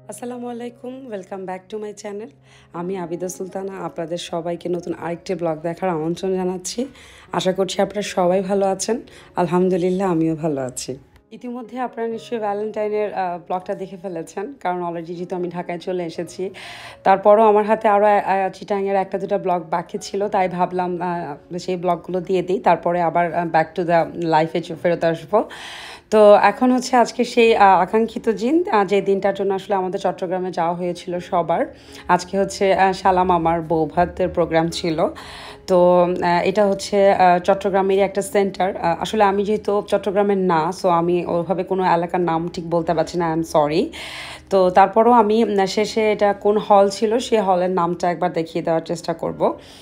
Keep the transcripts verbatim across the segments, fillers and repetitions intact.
Assalamualaikum, welcome back to my channel. আমি আবিদা সুলতানা আপনাদের সবাইকে নতুন আরেকটি ব্লগ দেখার আমন্ত্রণ জানাচ্ছি। আশা করছি আপনারা সবাই ভালো আছেন। আলহামদুলিল্লাহ আমিও ভালো আছি। ইতিমধ্যে আপনারা নিশ্চয়ই ভ্যালেন্টাইনের ব্লগটা দেখে ফেলেছেন, কারণ অলরেডি যেহেতু আমি ঢাকায় চলে এসেছি। তারপরও আমার হাতে আরও চিটাংয়ের একটা দুটো ব্লগ বাকি ছিল, তাই ভাবলাম সেই ব্লগগুলো দিয়ে দিই, তারপরে আবার ব্যাক টু দ্য লাইফে ফেরত আসবো। তো এখন হচ্ছে আজকে সেই আকাঙ্ক্ষিত দিন, যে দিনটার জন্য আসলে আমাদের চট্টগ্রামে যাওয়া হয়েছিল সবার। আজকে হচ্ছে শালা মামার বউ ভাতের প্রোগ্রাম ছিল। তো এটা হচ্ছে চট্টগ্রামেরই একটা সেন্টার। আসলে আমি যেহেতু চট্টগ্রামের না, সো আমি ওইভাবে কোনো এলাকার নাম ঠিক বলতে পারছি না, আই এম সরি। তো তারপরও আমি শেষে এটা কোন হল ছিল সেই হলের নামটা একবার দেখিয়ে দেওয়ার চেষ্টা করব।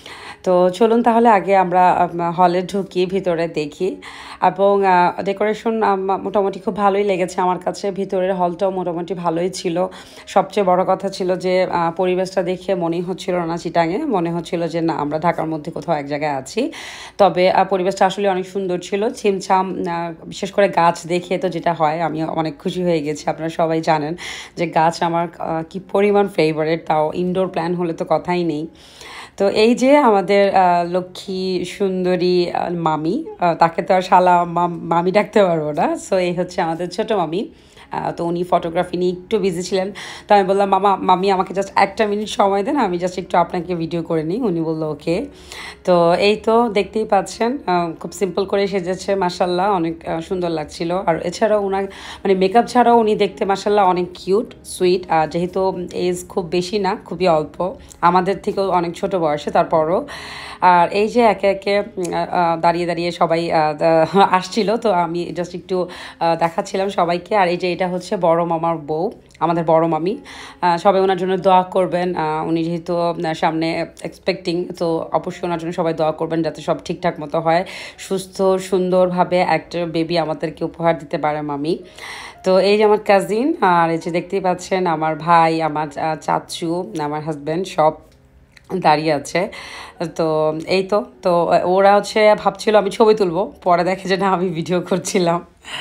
তো চলুন তাহলে আগে আমরা হলে ঢুকি, ভিতরে দেখি। এবং ডেকোরেশন মোটামুটি খুব ভালোই লেগেছে আমার কাছে। ভিতরের হলটাও মোটামুটি ভালোই ছিল। সবচেয়ে বড় কথা ছিল যে পরিবেশটা দেখে মনেই হচ্ছিল না চিটাঙে, মনে হচ্ছিল যে না আমরা ঢাকার মধ্যে কোথাও এক জায়গায় আছি। তবে পরিবেশটা আসলে অনেক সুন্দর ছিল, ছিমছাম। বিশেষ করে গাছ দেখে তো যেটা হয়, আমি অনেক খুশি হয়ে গেছি। আপনারা সবাই জানেন যে গাছ আমার কি পরিমাণ ফেভারিট, তাও ইনডোর প্ল্যান হলে তো কথাই নেই। তো এই যে আমাদের লক্ষ্মী সুন্দরী মামি, তাকে তো আর শালা মামি ডাকতে পারবো না, সো এই হচ্ছে আমাদের ছোটো মামি। তো উনি ফটোগ্রাফি নিয়ে একটু বিজি ছিলেন, তো আমি বললাম মামা মামি আমাকে জাস্ট একটা মিনিট সময় দেন, আমি জাস্ট একটু আপনাকে ভিডিও করে নিই। উনি বললো ওকে। তো এই তো দেখতেই পাচ্ছেন খুব সিম্পল করে সেজেছে, মাসাল্লাহ অনেক সুন্দর লাগছিল। আর এছাড়াও ওনার মানে মেকআপ ছাড়াও উনি দেখতে মাসাল্লাহ অনেক কিউট সুইট। আর যেহেতু এজ খুব বেশি না, খুবই অল্প, আমাদের থেকেও অনেক ছোট বয়সে, তারপরও। আর এই যে একে একে দাঁড়িয়ে দাঁড়িয়ে সবাই আসছিল, তো আমি জাস্ট একটু দেখাচ্ছিলাম সবাইকে। আর এই যে এটা হচ্ছে বড় মামার বউ, আমাদের বড় মামি। সবাই ওনার জন্য দোয়া করবেন, উনি যেহেতু সামনে এক্সপেক্টিং, তো অবশ্যই ওনার জন্য সবাই দোয়া করবেন যাতে সব ঠিকঠাক মতো হয়, সুস্থ সুন্দরভাবে একটা বেবি আমাদেরকে উপহার দিতে পারে মামি। তো এই যে আমার কাজিন, আর এই যে দেখতেই পাচ্ছেন আমার ভাই, আমার চাচু, আমার হাজব্যান্ড সব দাঁড়িয়ে আছে। তো এই তো তো ওরা হচ্ছে ভাবছিল আমি ছবি তুলবো, পরে দেখে যে না আমি ভিডিও করছিলাম।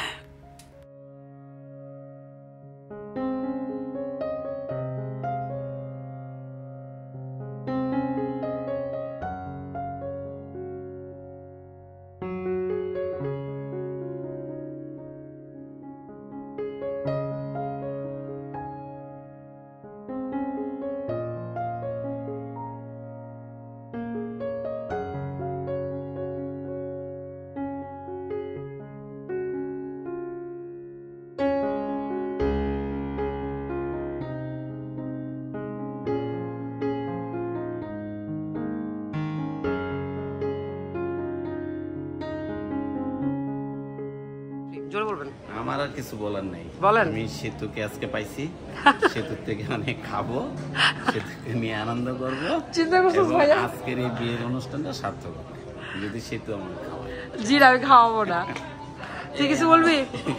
জোরে বলবেন। আমার আর কিছু বলার নেই, বলেন। আমি সেতুকে আজকে পাইছি, সেতুর থেকে অনেক খাবো, সেতুকে নিয়ে আনন্দ করবো, চিন্তা করছো ভাইয়া? আজকের এই বিয়ের অনুষ্ঠানটা সার্থক হবে যদি সেতু আমার খাওয়ায়। জি আমি খাওয়াবো না, তুই কিছু বলবি?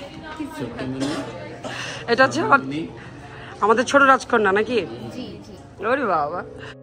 এটা হচ্ছে আমাদের ছোট রাজকন্যা নাকি? ওরে বাবা।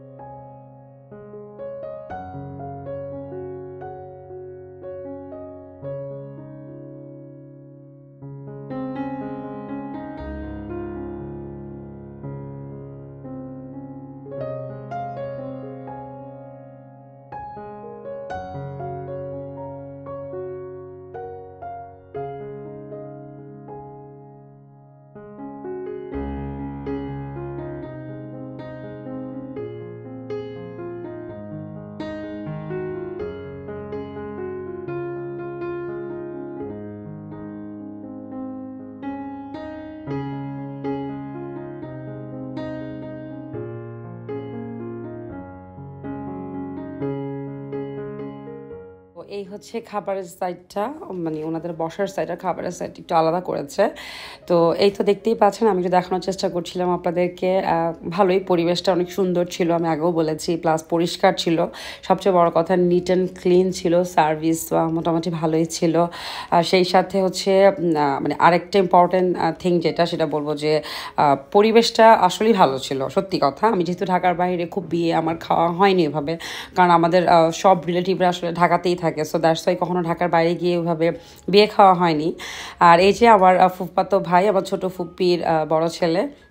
এই হচ্ছে খাবারের সাইডটা, মানে ওনাদের বসার সাইড আর খাবারের সাইড একটু আলাদা করেছে। তো এই তো দেখতেই পাচ্ছেন, আমি একটু দেখানোর চেষ্টা করছিলাম আপনাদেরকে। ভালোই পরিবেশটা অনেক সুন্দর ছিল, আমি আগেও বলেছি, প্লাস পরিষ্কার ছিল। সবচেয়ে বড় কথা নিট অ্যান্ড ক্লিন ছিল, সার্ভিস মোটামুটি ভালোই ছিল। আর সেই সাথে হচ্ছে মানে আরেকটা ইম্পর্টেন্ট থিং যেটা, সেটা বলবো যে পরিবেশটা আসলেই ভালো ছিল, সত্যি কথা। আমি যেহেতু ঢাকার বাইরে খুব বিয়ে আমার খাওয়া হয়নি এভাবে, কারণ আমাদের সব রিলেটিভরা আসলে ঢাকাতেই থাকে, সো দ্যাটস ওয়াই কখনো ঢাকার বাইরে গিয়ে ওইভাবে বিয়ে খাওয়া হয়নি। আর এই যে আমার ফুফাতো ভাই, আমার ছোটো ফুপ্পির বড় ছেলে,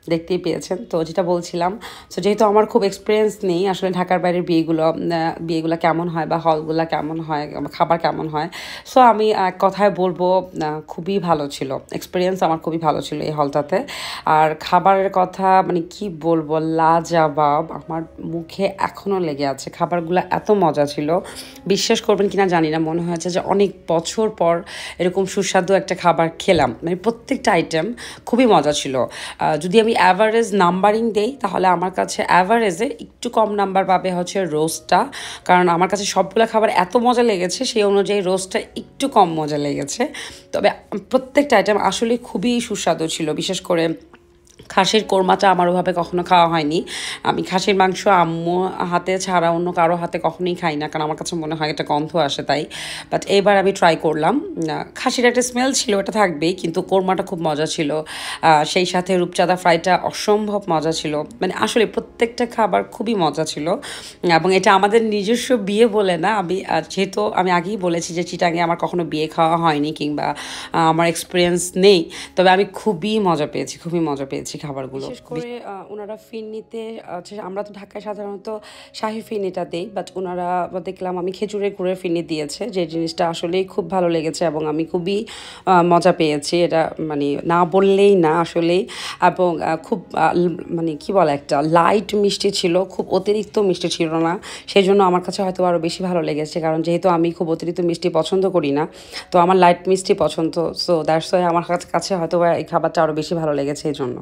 দেখতেই পেয়েছেন। তো যেটা বলছিলাম, সো যেহেতু আমার খুব এক্সপিরিয়েন্স নেই আসলে ঢাকার বাইরের বিয়েগুলো বিয়েগুলো কেমন হয় বা হলগুলো কেমন হয়, খাবার কেমন হয়, সো আমি এক কথায় বলবো খুবই ভালো ছিল, এক্সপিরিয়েন্স আমার খুবই ভালো ছিল এই হলটাতে। আর খাবারের কথা মানে কি বলবো, লাজবাব, আমার মুখে এখনও লেগে আছে। খাবারগুলো এত মজা ছিল, বিশ্বাস করবেন কিনা জানি না, মনে হয়েছে যে অনেক বছর পর এরকম সুস্বাদু একটা খাবার খেলাম। মানে প্রত্যেকটা আইটেম খুবই মজা ছিল। যদি আমি অ্যাভারেজ নাম্বারিং দেই তাহলে আমার কাছে অ্যাভারেজে একটু কম নাম্বার পাবে হচ্ছে রোস্টটা, কারণ আমার কাছে সবগুলো খাবার এত মজা লেগেছে সেই অনুযায়ী রোস্টটা একটু কম মজা লেগেছে। তবে প্রত্যেকটা আইটেম আসলে খুবই সুস্বাদু ছিল। বিশেষ করে খাসির কোরমাটা আমার ওভাবে কখনো খাওয়া হয়নি। আমি খাসির মাংস আম্মু হাতে ছাড়া অন্য কারো হাতে কখনোই খাই না, কারণ আমার কাছে মনে হয় এটা গন্ধ আসে তাই। বাট এইবার আমি ট্রাই করলাম। খাসির একটা স্মেল ছিল, এটা থাকবেই, কিন্তু কোরমাটা খুব মজা ছিল। সেই সাথে রূপচাঁদা ফ্রাইটা অসম্ভব মজা ছিল। মানে আসলে প্রত্যেকটা খাবার খুবই মজা ছিল। এবং এটা আমাদের নিজস্ব বিয়ে বলে না, আমি যেহেতু আমি আগেই বলেছি যে চিটাঙে আমার কখনো বিয়ে খাওয়া হয়নি কিংবা আমার এক্সপিরিয়েন্স নেই, তবে আমি খুবই মজা পেয়েছি, খুবই মজা পেয়েছি খাবারগুলো। বিশেষ করে ওনারা ফিরনিতে, আমরা তো ঢাকায় সাধারণত শাহি ফিরনিটা দেই, বাট ওনারা দেখলাম আমি খেজুরের গুড়ের ফিরনি দিয়েছে, যে জিনিসটা আসলেই খুব ভালো লেগেছে এবং আমি খুবই মজা পেয়েছি। এটা মানে না বললেই না আসলেই। এবং খুব মানে কি বলে, একটা লাইট মিষ্টি ছিল, খুব অতিরিক্ত মিষ্টি ছিল না, সেই জন্য আমার কাছে হয়তো আরও বেশি ভালো লেগেছে। কারণ যেহেতু আমি খুব অতিরিক্ত মিষ্টি পছন্দ করি না, তো আমার লাইট মিষ্টি পছন্দ, সো দ্যাটস ওয়াই আমার কাছে হয়তো এই খাবারটা আরও বেশি ভালো লেগেছে এই জন্য।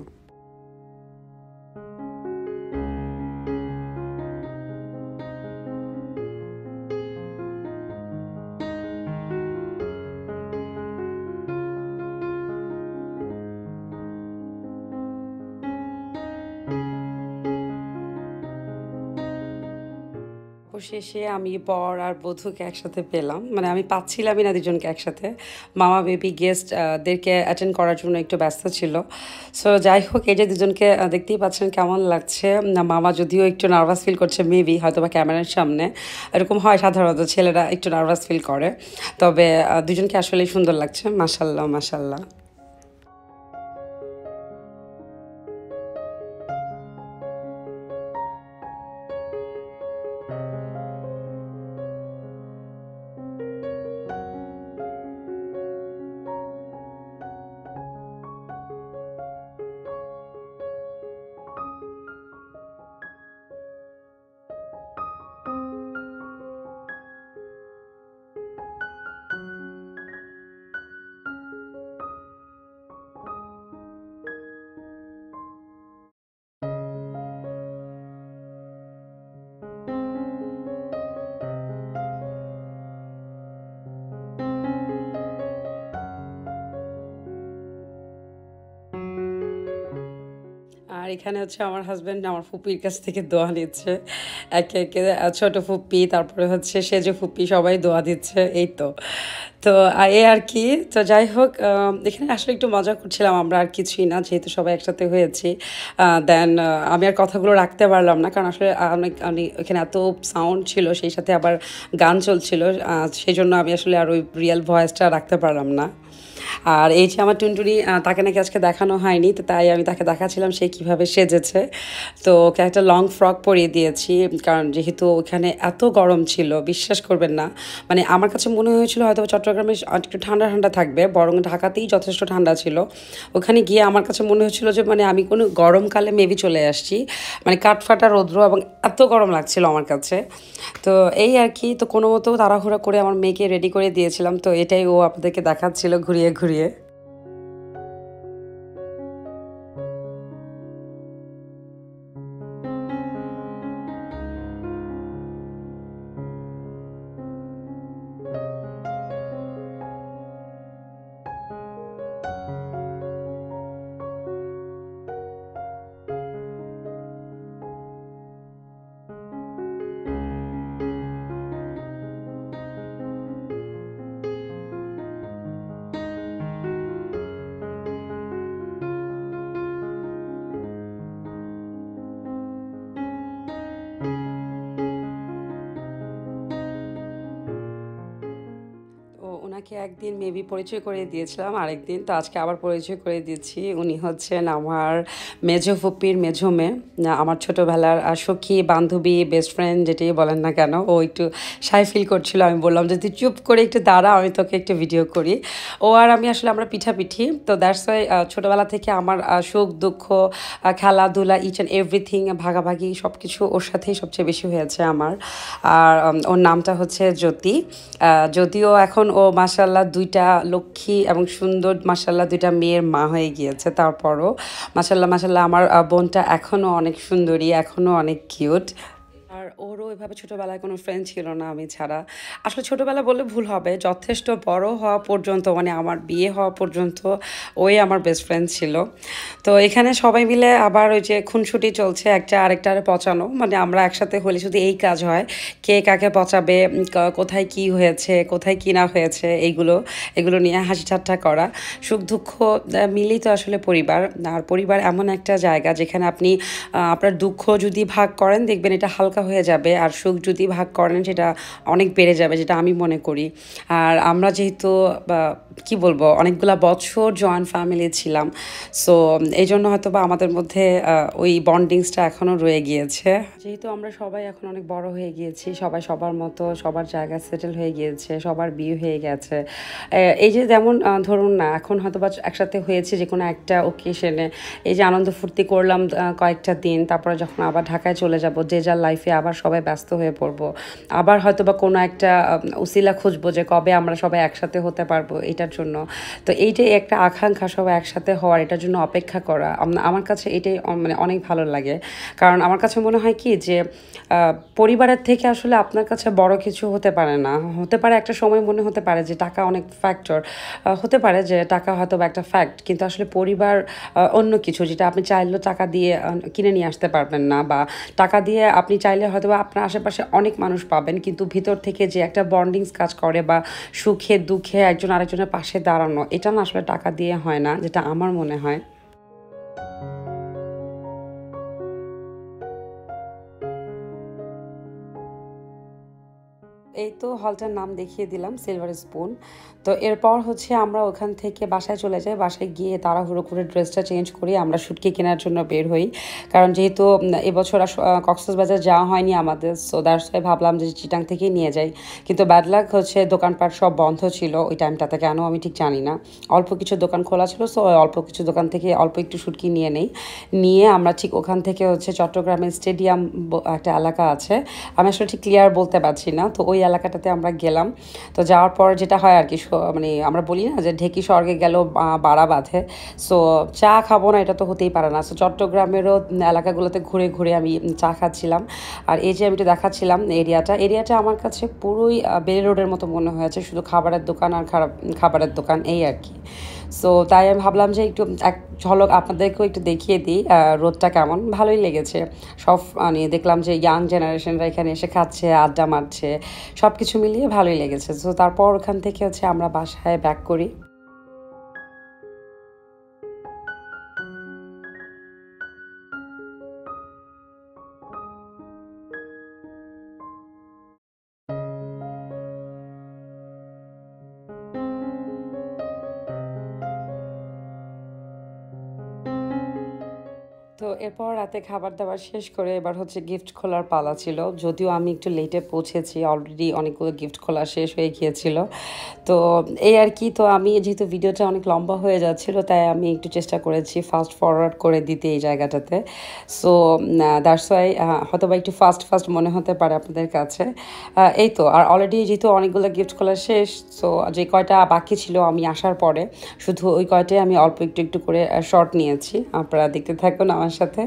শেষে আমি বর আর বধূকে একসাথে পেলাম, মানে আমি পাচ্ছিলামই না দুজনকে একসাথে। মামা বেবি গেস্টদেরকে অ্যাটেন্ড করার জন্য একটু ব্যস্ত ছিল। সো যাই হোক, এই যে দুজনকে দেখতেই পাচ্ছেন কেমন লাগছে। মামা যদিও একটু নার্ভাস ফিল করছে, মেবি হয়তো বা ক্যামেরার সামনে এরকম হয়, সাধারণত ছেলেরা একটু নার্ভাস ফিল করে, তবে দুজনকে আসলেই সুন্দর লাগছে, মাশাল্লাহ মাশাল্লাহ। আর এখানে হচ্ছে আমার হাজব্যান্ড আমার ফুপির কাছ থেকে দোয়া নিচ্ছে, একে একে ছোটো ফুপি, তারপরে হচ্ছে সেজে ফুপি, সবাই দোয়া দিচ্ছে, এই তো। তো এ আর কি। তো যাই হোক, এখানে আসলে একটু মজা করছিলাম আমরা, আর কিছুই না, যেহেতু সবাই একসাথে হয়েছি। দেন আমি আর কথাগুলো রাখতে পারলাম না, কারণ আসলে অনেক অনেক এখানে এত সাউন্ড ছিল, সেই সাথে আবার গান চলছিল, সেই জন্য আমি আসলে আর ওই রিয়েল ভয়েসটা রাখতে পারলাম না। আর এই যে আমার টুনটুনি, তাকে নাকি আজকে দেখানো হয়নি, তো তাই আমি তাকে দেখাচ্ছিলাম সে কীভাবে সেজেছে। তো ওকে একটা লং ফ্রক পরিয়ে দিয়েছি, কারণ যেহেতু ওখানে এত গরম ছিল, বিশ্বাস করবেন না, মানে আমার কাছে মনে হয়েছিল হয়তো চট্টগ্রামে একটু ঠান্ডা ঠান্ডা থাকবে, বরং ঢাকাতেই যথেষ্ট ঠান্ডা ছিল। ওখানে গিয়ে আমার কাছে মনে হচ্ছিলো যে মানে আমি কোনো গরমকালে মেবি চলে আসছি, মানে কাঠফাটা রৌদ্র এবং এত গরম লাগছিল আমার কাছে। তো এই আর কি। তো কোনো মতো তাড়াহুড়া করে আমার মেয়েকে রেডি করে দিয়েছিলাম, তো এটাই ও আপনাদেরকে দেখাচ্ছিল ঘুরিয়ে ঘুরিয়ে। একদিন মেবি পরিচয় করে দিয়েছিলাম, আরেকদিন তো আজকে আবার পরিচয় করে দিচ্ছি। উনি হচ্ছেন আমার মেজো ফুপির মেজো মেয়ে, আমার ছোটোবেলার সখী, বান্ধবী, বেস্ট ফ্রেন্ড যেটাই বলেন না কেন। ও একটু শাই ফিল করছিল, আমি বললাম যে তুই চুপ করে একটু দাঁড়া, আমি তোকে একটু ভিডিও করি। ও আর আমি আসলে আমরা পিঠাপিঠি, তো দ্যাটস ওয়াই ছোটোবেলা থেকে আমার সুখ দুঃখ, খেলাধুলা, ইচ অ্যান্ড এভরিথিং, ভাগাভাগি সব কিছু ওর সাথেই সবচেয়ে বেশি হয়েছে আমার। আর ওর নামটা হচ্ছে জ্যোতি। যদিও এখন ও মাশাল্লাহ দুইটা লক্ষ্মী এবং সুন্দর মাশাল্লাহ দুইটা মেয়ের মা হয়ে গিয়েছে, তারপরও মাশাল্লাহ মাশাল্লাহ আমার বোনটা এখনও অনেক সুন্দরী, এখনও অনেক কিউট। আর ওরও এভাবে ছোটোবেলায় কোনো ফ্রেন্ড ছিল না আমি ছাড়া। আসলে ছোটোবেলা বললে ভুল হবে, যথেষ্ট বড় হওয়া পর্যন্ত, মানে আমার বিয়ে হওয়া পর্যন্ত ওই আমার বেস্ট ফ্রেন্ড ছিল। তো এখানে সবাই মিলে আবার ওই যে খুনসুটি চলছে, একটা আরেকটারে পচানো, মানে আমরা একসাথে হলে শুধু এই কাজ হয়, কে কাকে পচাবে, কোথায় কি হয়েছে, কোথায় কি না হয়েছে, এইগুলো এগুলো নিয়ে হাসি ঠাট্টা করা। সুখ দুঃখ মিলেই তো আসলে পরিবার। আর পরিবার এমন একটা জায়গা যেখানে আপনি আপনার দুঃখ যদি ভাগ করেন দেখবেন এটা হালকা হয়ে যাবে, আর সুখ যদি ভাগ করেন সেটা অনেক বেড়ে যাবে, যেটা আমি মনে করি। আর আমরা যেহেতু কি বলবো অনেকগুলা বছর জয়েন্ট ফ্যামিলি ছিলাম, সো এই জন্য হয়তো বা আমাদের মধ্যে ওই বন্ডিংসটা এখনও রয়ে গিয়েছে। যেহেতু আমরা সবাই এখন অনেক বড় হয়ে গিয়েছি, সবাই সবার মতো সবার জায়গায় সেটেল হয়ে গিয়েছে, সবার বিয়ে হয়ে গেছে। এই যে যেমন ধরুন না, এখন হয়তো বা একসাথে হয়েছে যে কোনো একটা ওকেশনে, এই যে আনন্দ ফুর্তি করলাম কয়েকটা দিন, তারপরে যখন আবার ঢাকায় চলে যাব, যে যার লাইফে আবার সবাই ব্যস্ত হয়ে পড়বো, আবার হয়তো বা কোনো একটা উসিলা খুঁজবো যে কবে আমরা সবাই একসাথে হতে পারবো এটার জন্য। তো এইটাই একটা আকাঙ্ক্ষা, সবাই একসাথে হওয়ার, এটার জন্য অপেক্ষা করা আমার কাছে এটাই মানে অনেক ভালো লাগে। কারণ আমার কাছে মনে হয় কি যে পরিবারের থেকে আসলে আপনার কাছে বড় কিছু হতে পারে না। হতে পারে একটা সময় মনে হতে পারে যে টাকা অনেক ফ্যাক্টর, হতে পারে যে টাকা হয়তো বা একটা ফ্যাক্ট, কিন্তু আসলে পরিবার অন্য কিছু, যেটা আপনি চাইলেও টাকা দিয়ে কিনে নিয়ে আসতে পারবেন না, বা টাকা দিয়ে আপনি চাইলে হয়তো বা আপনার আশেপাশে অনেক মানুষ পাবেন, কিন্তু ভিতর থেকে যে একটা বন্ডিংস কাজ করে বা সুখে দুঃখে একজন আরেকজনের পাশে দাঁড়ানো, এটা না আসলে টাকা দিয়ে হয় না, যেটা আমার মনে হয়। এই তো হলটার নাম দেখিয়ে দিলাম, সিলভার স্পুন। তো এরপর হচ্ছে আমরা ওখান থেকে বাসায় চলে যাই। বাসায় গিয়ে তাড়াহুড়ো করে ড্রেসটা চেঞ্জ করি, আমরা শুটকি কেনার জন্য বের হই। কারণ যেহেতু এবছর কক্সবাজার যাওয়া হয়নি আমাদের, সো দ্যাটস ওয়াই ভাবলাম যে চিটাং থেকেই নিয়ে যাই। কিন্তু ব্যাড লাক হচ্ছে দোকানপাট সব বন্ধ ছিল ওই টাইমটাতে, কেন আমি ঠিক জানি না। অল্প কিছু দোকান খোলা ছিল, সো অল্প কিছু দোকান থেকে অল্প একটু শুটকি নিয়ে নেই। নিয়ে আমরা ঠিক ওখান থেকে হচ্ছে চট্টগ্রামের স্টেডিয়াম একটা এলাকা আছে, আমি আসলে ঠিক ক্লিয়ার বলতে পারছি না, তো ওই এলাকাটাতে আমরা গেলাম। তো যাওয়ার পর যেটা হয় আর কি, মানে আমরা বলি না যে ঢেকি স্বর্গে গেল বাড়া বাঁধে, সো চা খাবো না এটা তো হতেই পারে না। সো চট্টগ্রামেরও এলাকাগুলোতে ঘুরে ঘুরে আমি চা খাচ্ছিলাম। আর এই যে আমি একটু দেখাচ্ছিলাম এরিয়াটা, এরিয়াটা আমার কাছে পুরোই বেলি রোডের মতো মনে হয়েছে, শুধু খাবারের দোকান আর খারাপ খাবারের দোকান, এই আর কি। সো তাই আমি ভাবলাম যে একটু এক ঝলক আপনাদেরকেও একটু দেখিয়ে দিই রোদটা কেমন। ভালোই লেগেছে, সব মানে দেখলাম যে ইয়াং জেনারেশনরা এখানে এসে খাচ্ছে, আড্ডা মারছে, সব কিছু মিলিয়ে ভালোই লেগেছে। সো তারপর ওখান থেকে হচ্ছে আমরা বাসায় ব্যাক করি। তো এরপর রাতে খাবার দাবার শেষ করে এবার হচ্ছে গিফট খোলার পালা ছিল। যদিও আমি একটু লেটে পৌঁছেছি, অলরেডি অনেকগুলো গিফট খোলা শেষ হয়ে গিয়েছিল। তো এই আর কি, তো আমি যেহেতু ভিডিওটা অনেক লম্বা হয়ে যাচ্ছিল, তাই আমি একটু চেষ্টা করেছি ফাস্ট ফরওয়ার্ড করে দিতে এই জায়গাটাতে। সো দ্যাটস ওয়াই হয়তো বা একটু ফাস্ট ফাস্ট মনে হতে পারে আপনাদের কাছে। এই তো, আর অলরেডি যেহেতু অনেকগুলো গিফট খোলা শেষ, সো যে কয়টা বাকি ছিল আমি আসার পরে শুধু ওই কয়টাই আমি অল্প একটু একটু করে শর্ট নিয়েছি। আপনারা দেখতে থাকুন আমার সাথে।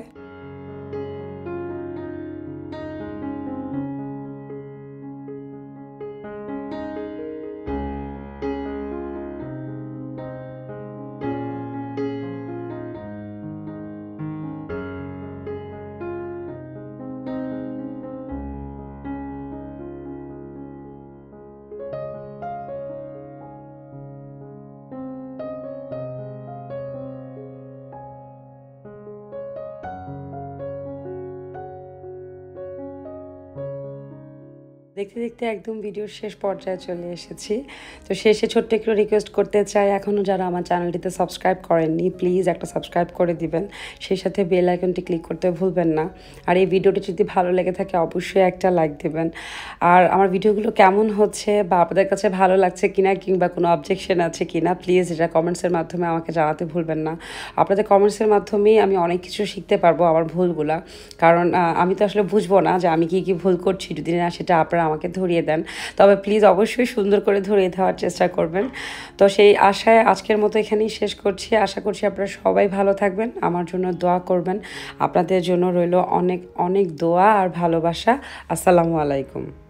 দেখতে দেখতে একদম ভিডিওর শেষ পর্যায়ে চলে এসেছি। তো শেষে ছোট্ট একটু রিকোয়েস্ট করতে চাই, এখনও যারা আমার চ্যানেলটিতে সাবস্ক্রাইব করেননি প্লিজ একটা সাবস্ক্রাইব করে দিবেন, সেই সাথে বেল আইকনটি ক্লিক করতে ভুলবেন না। আর এই ভিডিওটি যদি ভালো লেগে থাকে অবশ্যই একটা লাইক দেবেন। আর আমার ভিডিওগুলো কেমন হচ্ছে বা আপনাদের কাছে ভালো লাগছে কিনা কিংবা কোনো অবজেকশন আছে কিনা প্লিজ এটা কমেন্টসের মাধ্যমে আমাকে জানাতে ভুলবেন না। আপনাদের কমেন্টসের মাধ্যমেই আমি অনেক কিছু শিখতে পারবো আমার ভুলগুলা, কারণ আমি তো আসলে বুঝবো না যে আমি কী কী ভুল করছি যদি না সেটা আপনারা আমাকে ধরিয়ে দেন। তবে প্লিজ অবশ্যই সুন্দর করে ধরিয়ে দেওয়ার চেষ্টা করবেন। তো সেই আশায় আজকের মতো এখানেই শেষ করছি। আশা করছি আপনারা সবাই ভালো থাকবেন, আমার জন্য দোয়া করবেন। আপনাদের জন্য রইল অনেক অনেক দোয়া আর ভালোবাসা। আসসালামু আলাইকুম।